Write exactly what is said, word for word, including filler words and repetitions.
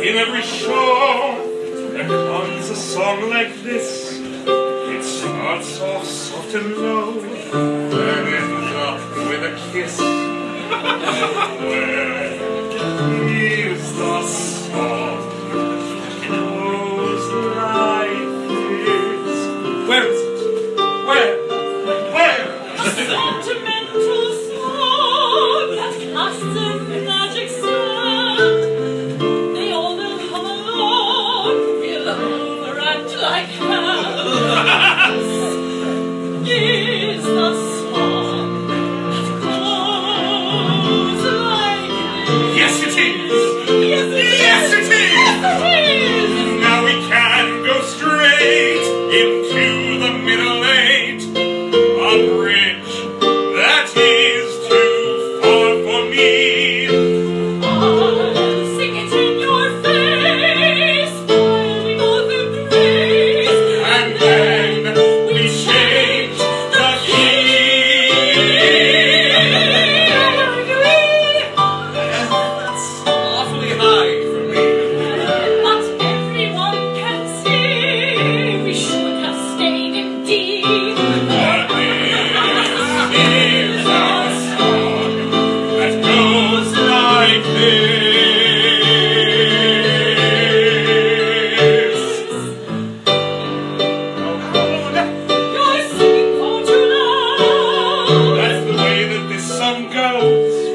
In every show, there comes a song like this. It starts off soft and low, and ends up with a kiss. Where is the song? It goes like this. Where is it? Where? Where? A sentimental song that casts a magic sound. They all will come along, feel over and like hands. Is the song that goes like this? Yes, it is! Yes, it is! Yes, it is! Yes, it is! Now we can go straight into the middle eight. A bridge that is too far for me. I'll sing it in your face while we both embrace, And then we change the key. That's awfully high for me. But everyone can see we should have stayed in D. But this is our song that goes like this. Oh, hold on. You're singing far too loud. That's the way that this song goes.